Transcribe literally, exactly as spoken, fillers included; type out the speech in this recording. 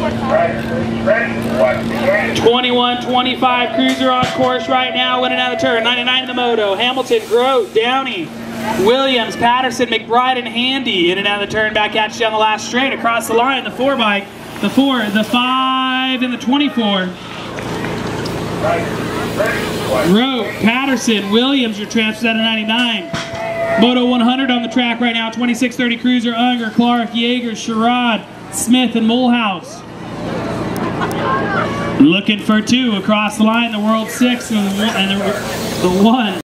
twenty-one twenty-five Cruiser on course right now, winning out of the turn. ninety-nine in the moto. Hamilton, Grote, Downey, Williams, Patterson, McBride, and Handy in and out of the turn. Back at you on the last straight. Across the line, the four bike, the four, the five, and the twenty-four. Grote, Patterson, Williams, your transfers out of ninety-nine. Moto one hundred on the track right now. twenty-six thirty Cruiser, Unger, Clark, Yeager, Sherrod, Smith, and Mulhouse. Looking for two across the line, the World Six and the, and the, the one.